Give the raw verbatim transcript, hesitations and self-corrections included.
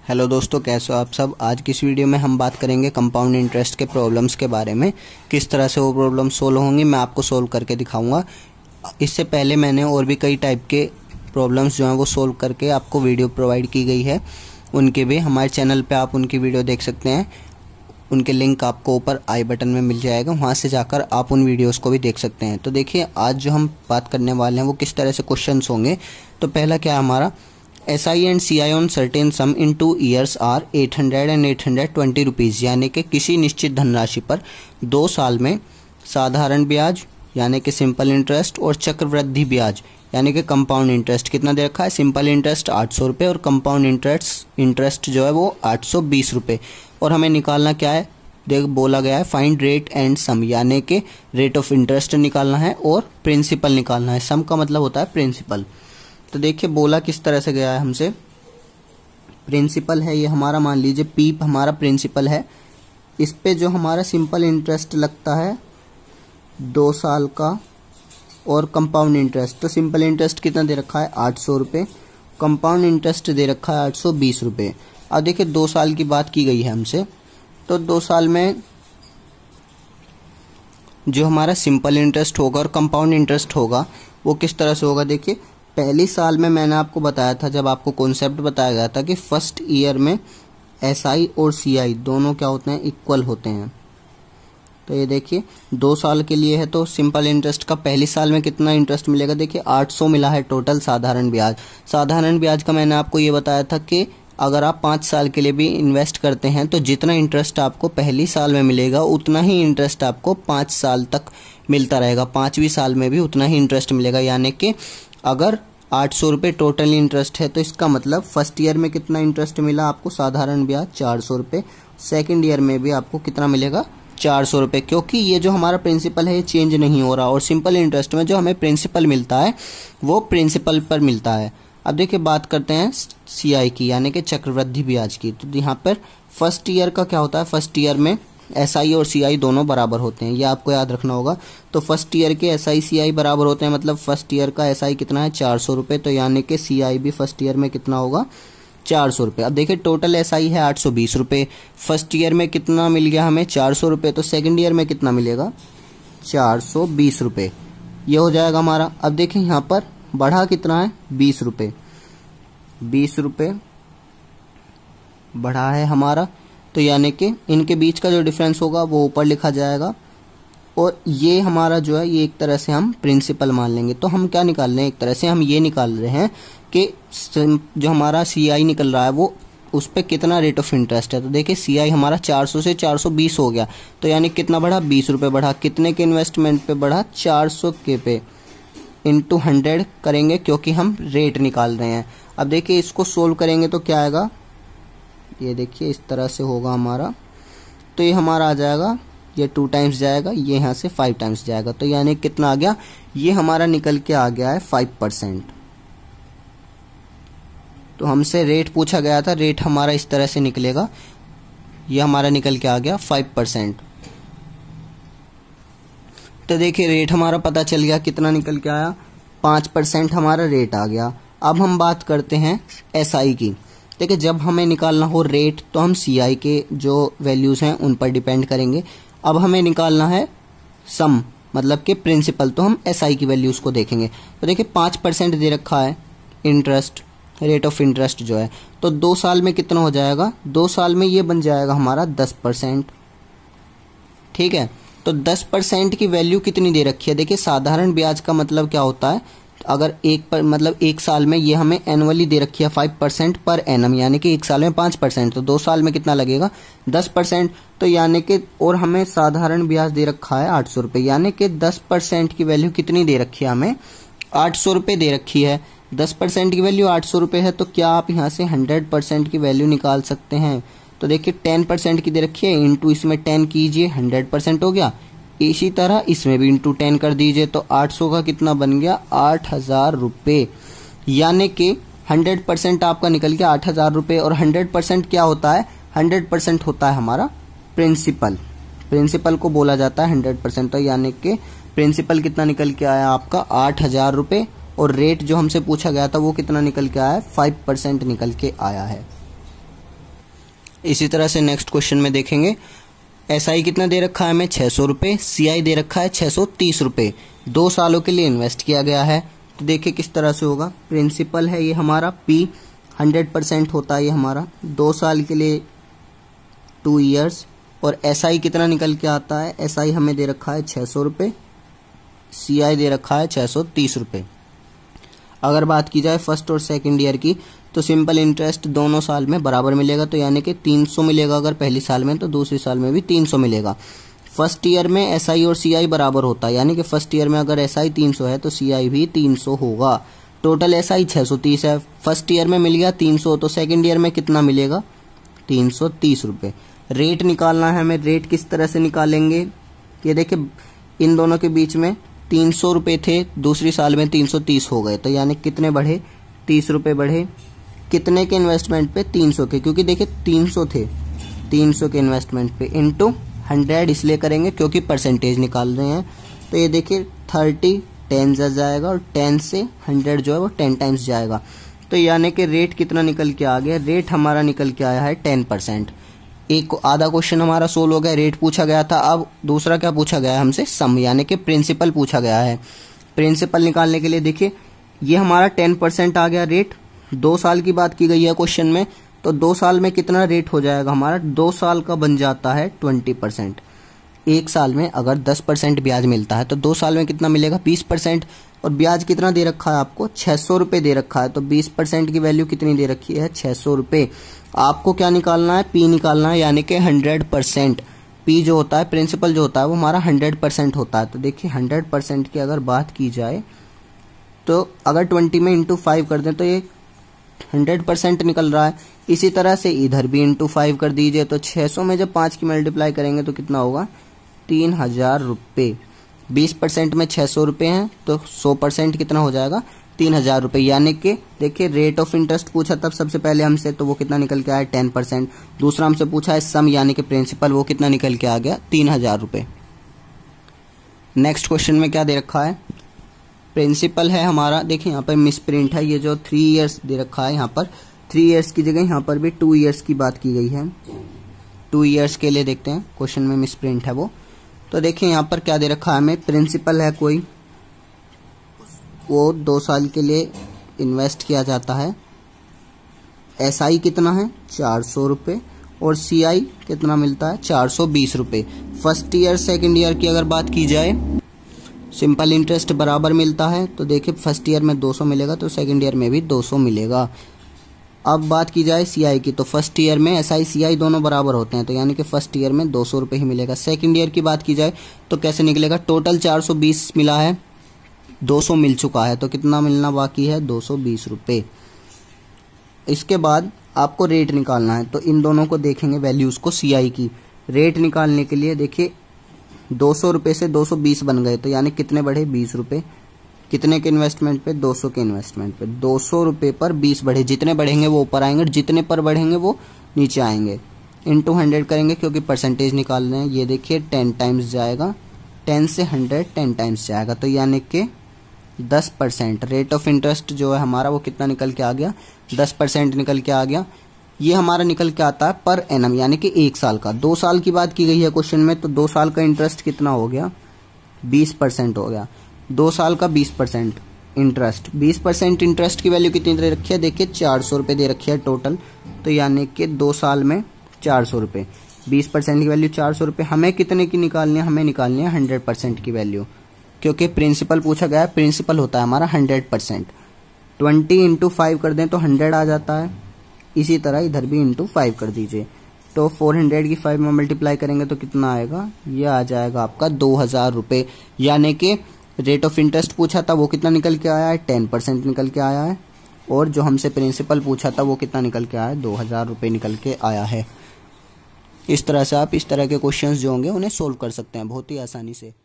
Hello दोस्तों, कैसे हो आप सब। आज की इस वीडियो में हम बात करेंगे कंपाउंड इंटरेस्ट के प्रॉब्लम्स के बारे में। किस तरह से वो प्रॉब्लम सोल्व होंगी मैं आपको सोल्व करके दिखाऊंगा। इससे पहले मैंने और भी कई टाइप के प्रॉब्लम्स जो हैं वो सोल्व करके आपको वीडियो प्रोवाइड की गई है, उनके भी हमारे चैनल पे आप उनकी वीडियो देख सकते हैं। उनके लिंक आपको ऊपर आई बटन में मिल जाएगा, वहाँ से जाकर आप उन वीडियोस को भी देख सकते हैं। तो देखिए, आज जो हम बात करने वाले हैं वो किस तरह से क्वेश्चंस होंगे। तो पहला क्या है हमारा, S I and C I on certain sum in two years are eight hundred and eight hundred twenty rupees, यानी कि किसी निश्चित धनराशि पर दो साल में साधारण ब्याज यानी कि सिंपल इंटरेस्ट और चक्रवृद्धि ब्याज यानी कि कंपाउंड इंटरेस्ट कितना दे रखा है। सिंपल इंटरेस्ट आठ सौ रुपये और कंपाउंड इंटरेस्ट इंटरेस्ट जो है वो आठ सौ बीस रुपये। और हमें निकालना क्या है, देख बोला गया है फाइंड रेट एंड सम, यानी कि रेट ऑफ इंटरेस्ट निकालना है और प्रिंसिपल निकालना है। सम का मतलब होता है प्रिंसिपल। तो देखिए बोला किस तरह से गया है हमसे, प्रिंसिपल है ये हमारा, मान लीजिए पी हमारा प्रिंसिपल है। इस पे जो हमारा सिंपल इंटरेस्ट लगता है दो साल का और कंपाउंड इंटरेस्ट, तो सिंपल इंटरेस्ट कितना दे रखा है आठ सौ रुपये, कंपाउंड इंटरेस्ट दे रखा है आठ सौ बीस रुपये। अब देखिए दो साल की बात की गई है हमसे, तो दो साल में जो हमारा सिंपल इंटरेस्ट होगा और कंपाउंड इंटरेस्ट होगा वो किस तरह से होगा। देखिए पहली साल में मैंने आपको बताया था, जब आपको कॉन्सेप्ट बताया गया था कि फर्स्ट ईयर में एस आई और सी आई दोनों क्या होते हैं, इक्वल होते हैं। तो ये देखिए दो साल के लिए है, तो सिंपल इंटरेस्ट का पहली साल में कितना इंटरेस्ट मिलेगा, देखिए आठ सौ मिला है टोटल साधारण ब्याज। साधारण ब्याज का मैंने आपको ये बताया था कि अगर आप पाँच साल के लिए भी इन्वेस्ट करते हैं तो जितना इंटरेस्ट आपको पहली साल में मिलेगा उतना ही इंटरेस्ट आपको पाँच साल तक मिलता रहेगा, पाँचवीं साल में भी उतना ही इंटरेस्ट मिलेगा। यानी कि अगर आठ सौ रुपये टोटल इंटरेस्ट है तो इसका मतलब फर्स्ट ईयर में कितना इंटरेस्ट मिला आपको, साधारण ब्याज चार सौ रुपये, सेकेंड ईयर में भी आपको कितना मिलेगा चार सौ रुपये, क्योंकि ये जो हमारा प्रिंसिपल है ये चेंज नहीं हो रहा। और सिंपल इंटरेस्ट में जो हमें प्रिंसिपल मिलता है वो प्रिंसिपल पर मिलता है। अब देखिए बात करते हैं सी आई की यानी कि चक्रवृद्धि ब्याज की। तो यहाँ पर फर्स्ट ईयर का क्या होता है, फर्स्ट ईयर में एस आई और सी आई दोनों बराबर होते हैं, ये आपको याद रखना होगा। तो फर्स्ट ईयर के एस आई सी आई बराबर होते हैं, मतलब फर्स्ट ईयर का एस आई कितना है चार सौ रुपये, तो यानी कि सी आई भी फर्स्ट ईयर में कितना होगा चार सौ रुपये। अब देखिए टोटल एस आई है आठ सौ बीस रुपये, फर्स्ट ईयर में कितना मिल गया हमें चार सौ रुपये, तो सेकेंड ईयर में कितना मिलेगा चार सौ बीस रुपये, ये हो जाएगा हमारा। अब देखिए यहाँ पर बढ़ा कितना है बीस रुपये, बीस रुपये बढ़ा है हमारा, तो यानी कि इनके बीच का जो डिफरेंस होगा वो ऊपर लिखा जाएगा। और ये हमारा जो है ये एक तरह से हम प्रिंसिपल मान लेंगे। तो हम क्या निकाल रहे हैं, एक तरह से हम ये निकाल रहे हैं कि जो हमारा सी आई निकल रहा है वो उस पर कितना रेट ऑफ इंटरेस्ट है। तो देखिए सी आई हमारा चार सौ से चार सौ बीस हो गया, तो यानी कितना बढ़ा बीस रुपये बढ़ा, कितने के इन्वेस्टमेंट पे बढ़ा चार सौ के पे, इंटू हंड्रेड करेंगे क्योंकि हम रेट निकाल रहे हैं। अब देखिए इसको सोल्व करेंगे तो क्या आएगा, ये देखिए इस तरह से होगा हमारा। तो ये हमारा आ जाएगा, ये टू टाइम्स जाएगा, ये यहाँ से फाइव टाइम्स जाएगा, तो यानी कितना आ गया, ये हमारा निकल के आ गया है फाइव परसेंट। तो हमसे रेट पूछा गया था, रेट हमारा इस तरह से निकलेगा, ये हमारा निकल के आ गया फाइव परसेंट। तो देखिए रेट हमारा पता चल गया, कितना निकल के आया पाँच परसेंट हमारा रेट आ गया। अब हम बात करते हैं एस आई की। देखिए जब हमें निकालना हो रेट तो हम सी आई के जो वैल्यूज़ हैं उन पर डिपेंड करेंगे। अब हमें निकालना है सम मतलब कि प्रिंसिपल, तो हम एस आई की वैल्यूज़ को देखेंगे। तो देखिए पाँच परसेंट दे रखा है इंटरेस्ट, रेट ऑफ इंटरेस्ट जो है, तो दो साल में कितना हो जाएगा, दो साल में ये बन जाएगा हमारा दस परसेंट। ठीक है, तो दस परसेंट की वैल्यू कितनी दे रखी है, देखिए साधारण ब्याज का मतलब क्या होता है, अगर एक पर मतलब एक साल में ये हमें एनुअली दे रखी है फाइव परसेंट पर एनम, यानी कि एक साल में पाँच परसेंट, तो दो साल में कितना लगेगा दस परसेंट, तो यानी कि और हमें साधारण ब्याज दे रखा है आठ सौ रुपये, यानी कि दस परसेंट की वैल्यू कितनी दे रखी है हमें आठ सौ रुपये दे रखी है। दस परसेंट की वैल्यू आठ सौ रुपये है, तो क्या आप यहाँ से हंड्रेड परसेंट की वैल्यू निकाल सकते हैं। तो देखिए टेन परसेंट की दे रखी है, इंटू इसमें टेन कीजिए, हंड्रेड परसेंट हो गया। इसी तरह इसमें भी इंटू टेन कर दीजिए, तो आठ सौ का कितना बन गया आठ हजार रुपये, यानी कि हंड्रेड परसेंट आपका निकल गया आठ हजार रुपये। और हंड्रेड परसेंट क्या होता है, हंड्रेड परसेंट होता है हमारा प्रिंसिपल, प्रिंसिपल को बोला जाता है हंड्रेड परसेंट। तो यानी कि प्रिंसिपल कितना निकल के आया आपका आठ हजार रुपये, और रेट जो हमसे पूछा गया था वो कितना निकल के आया है फाइव परसेंट निकल के आया है। इसी तरह से नेक्स्ट क्वेश्चन में देखेंगे, एस आई कितना दे रखा है हमें छः सौ रुपये, सी आई दे रखा है छः सौ तीस रुपये, दो सालों के लिए इन्वेस्ट किया गया है। तो देखिए किस तरह से होगा, प्रिंसिपल है ये हमारा पी, हंड्रेड परसेंट होता है ये हमारा, दो साल के लिए टू ईयर्स, और एस आई कितना निकल के आता है, एस आई हमें दे रखा है छः सौ रुपये, सी आई दे रखा है छः सौ तीस रुपये। अगर बात की जाए फर्स्ट और सेकंड ईयर की, तो सिंपल इंटरेस्ट दोनों साल में बराबर मिलेगा, तो यानी कि तीन सौ मिलेगा अगर पहली साल में, तो दूसरी साल में भी तीन सौ मिलेगा। फर्स्ट ईयर में एस आई और सी आई बराबर होता है, यानी कि फर्स्ट ईयर में अगर एस आई तीन सौ है तो सी आई भी तीन सौ होगा। टोटल एस आई छः सौ तीस है, फर्स्ट ईयर में मिल गया तीन सौ, तो सेकंड ईयर में कितना मिलेगा, तीन सौ तीस रुपये। रेट निकालना है हमें, रेट किस तरह से निकालेंगे, ये देखिए इन दोनों के बीच में तीन सौ रुपये थे, दूसरी साल में तीन सौ तीस हो गए, तो यानी कितने बढ़े, तीस रुपये बढ़े। कितने के इन्वेस्टमेंट पे, तीन सौ के, क्योंकि देखिए तीन सौ थे, तीन सौ के इन्वेस्टमेंट पे इनटू हंड्रेड इसलिए करेंगे क्योंकि परसेंटेज निकाल रहे हैं। तो ये देखिए थर्टी टेन जा जाएगा, और टेन से हंड्रेड जो है वो टेन टाइम्स जाएगा, तो यानी कि रेट कितना निकल के आ गया, रेट हमारा निकल के आया है टेन परसेंट। एक आधा क्वेश्चन हमारा सोल्व हो गया, रेट पूछा गया था। अब दूसरा क्या पूछा गया है हमसे, सम, यानी कि प्रिंसिपल पूछा गया है। प्रिंसिपल निकालने के लिए देखिए ये हमारा टेन परसेंट आ गया रेट, दो साल की बात की गई है क्वेश्चन में, तो दो साल में कितना रेट हो जाएगा हमारा, दो साल का बन जाता है ट्वेंटी परसेंट। एक साल में अगर दस परसेंट ब्याज मिलता है तो दो साल में कितना मिलेगा, बीस परसेंट। और ब्याज कितना दे रखा है आपको, छः सौ रुपये दे रखा है, तो बीस परसेंट की वैल्यू कितनी दे रखी है, छः सौ रुपये। आपको क्या निकालना है, पी निकालना है, यानी कि हंड्रेड परसेंट। पी जो होता है, प्रिंसिपल जो होता है वो हमारा हंड्रेड परसेंट होता है। तो देखिए हंड्रेड परसेंट की अगर बात की जाए तो अगर ट्वेंटी में इंटू फाइव कर दें तो ये हंड्रेड परसेंट निकल रहा है। इसी तरह से इधर भी इंटू फाइव कर दीजिए, तो छः सौ में जब पाँच की मल्टीप्लाई करेंगे तो कितना होगा, तीन हजार रुपये। बीस परसेंट में छः सौ रुपये हैं, तो सौ परसेंट कितना हो जाएगा, तीन हजार रुपये। यानी कि देखिए रेट ऑफ इंटरेस्ट पूछा तब सबसे पहले हमसे, तो वो कितना निकल के आया, टेन परसेंट। दूसरा हमसे पूछा है सम यानी कि प्रिंसिपल, वो कितना निकल के आ गया, तीन हजार रुपये। नेक्स्ट क्वेश्चन में क्या दे रखा है, प्रिंसिपल है हमारा, देखिए यहाँ पर मिस प्रिंट है, ये जो थ्री इयर्स दे रखा है, यहाँ पर थ्री इयर्स की जगह यहाँ पर भी टू इयर्स की बात की गई है। टू इयर्स के लिए देखते हैं, क्वेश्चन में मिस प्रिंट है वो। तो देखिए यहाँ पर क्या दे रखा है हमें, प्रिंसिपल है कोई, वो दो साल के लिए इन्वेस्ट किया जाता है। एस आई कितना है, चार सौ रुपये, और सी आई कितना मिलता है, चार सौ बीस रुपये। फर्स्ट ईयर सेकेंड ईयर की अगर बात की जाए, सिंपल इंटरेस्ट बराबर मिलता है, तो देखिए फर्स्ट ईयर में दो सौ मिलेगा तो सेकेंड ईयर में भी दो सौ मिलेगा। अब बात की जाए सी आई की, तो फर्स्ट ईयर में एस आई सी आई दोनों बराबर होते हैं, तो यानी कि फर्स्ट ईयर में दो सौ रुपये ही मिलेगा। सेकेंड ईयर की बात की जाए तो कैसे निकलेगा, टोटल चार सौ बीस मिला है, दो सौ मिल चुका है, तो कितना मिलना बाकी है, दो सौ बीस रुपये। इसके बाद आपको रेट निकालना है, तो इन दोनों को देखेंगे वैल्यूज़ को, सी आई की रेट निकालने के लिए देखिए दो सौ रुपये से दो सौ बीस बन गए, तो यानी कितने बढ़े, बीस रुपये। कितने के इन्वेस्टमेंट पे, दो सौ के इन्वेस्टमेंट पे, दो सौ रुपये पर बीस बढ़े, जितने बढ़ेंगे वो ऊपर आएंगे, जितने पर बढ़ेंगे वो नीचे आएंगे। इंटू हंड्रेड करेंगे क्योंकि परसेंटेज निकाल रहे हैं, ये देखिए टेन टाइम्स जाएगा, टेन से हंड्रेड टेन टाइम्स जाएगा, तो यानी कि दस परसेंट रेट ऑफ इंटरेस्ट जो है हमारा वो कितना निकल के आ गया, दस परसेंट निकल के आ गया। ये हमारा निकल के आता है पर एनम, यानी कि एक साल का। दो साल की बात की गई है क्वेश्चन में, तो दो साल का इंटरेस्ट कितना हो गया, बीस परसेंट हो गया। दो साल का बीस परसेंट इंटरेस्ट, बीस परसेंट इंटरेस्ट की वैल्यू कितनी दे रखी है, देखिए चार सौ रुपये दे रखी है टोटल, तो यानी कि दो साल में चार सौ रुपये, बीस परसेंट की वैल्यू चार सौ रुपये। हमें कितने की निकालनी है, हमें निकालनी है हंड्रेड परसेंट की वैल्यू, क्योंकि प्रिंसिपल पूछा गया है, प्रिंसिपल होता है हमारा hundred percent. Twenty into five कर दें तो हंड्रेड आ जाता है, इसी तरह इधर भी इंटू फाइव कर दीजिए, तो फोर हंड्रेड की फाइव में मल्टीप्लाई करेंगे तो कितना आएगा, ये आ जाएगा आपका दो हजार रुपये। यानी कि रेट ऑफ इंटरेस्ट पूछा था वो कितना निकल के आया है, टेन परसेंट निकल के आया है, और जो हमसे प्रिंसिपल पूछा था वो कितना निकल के आया है, दो हजार रुपये निकल के आया है। इस तरह से आप इस तरह के क्वेश्चंस जो होंगे उन्हें सोल्व कर सकते हैं बहुत ही आसानी से।